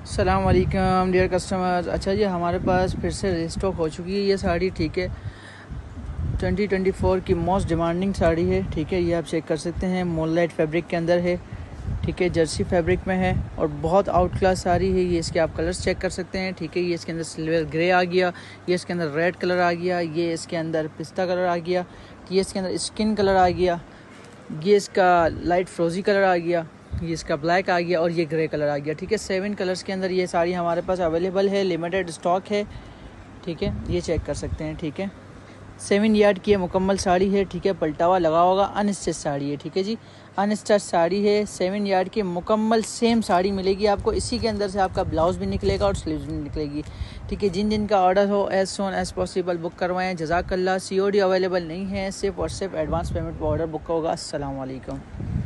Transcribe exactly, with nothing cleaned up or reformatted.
अस्सलाम वालेकुम dear customers. अच्छा जी, हमारे पास फिर से रिस्टॉक हो चुकी है ये साड़ी। ठीक है, ट्वेंटी ट्वेंटी फोर की मोस्ट डिमांडिंग साड़ी है। ठीक है, ये आप चेक कर सकते हैं, मोललाइट फैब्रिक के अंदर है। ठीक है, जर्सी फैब्रिक में है और बहुत आउट क्लास साड़ी है ये। इसके आप कलर्स चेक कर सकते हैं। ठीक है, ये इसके अंदर सिल्वर ग्रे आ गया, ये इसके अंदर रेड कलर आ गया, ये इसके अंदर पिस्ता कलर आ गया, ये इसके अंदर स्किन कलर आ गया, ये इसका लाइट फ्रोजी कलर आ गया, ये इसका ब्लैक आ गया और ये ग्रे कलर आ गया। ठीक है, सेवन कलर्स के अंदर ये साड़ी हमारे पास अवेलेबल है, लिमिटेड स्टॉक है। ठीक है, ये चेक कर सकते हैं। ठीक है, सेवन यार्ड की मुकम्मल साड़ी है। ठीक है, पलटावा लगा होगा, अनस्टिच साड़ी है। ठीक है जी, अनस्टिच साड़ी है, सेवन यार्ड की मुकम्मल सेम साड़ी मिलेगी आपको। इसी के अंदर से आपका ब्लाउज भी निकलेगा और स्लीव्स भी निकलेगी। ठीक है, जिन जिन का ऑर्डर हो as soon as possible book करवाएं। जज़ाकल्लाह। सी ओ डी अवेलेबल नहीं है, सिर्फ और सिर्फ एडवांस पेमेंट पर ऑर्डर बुक होगा। अस्सलाम वालेकुम।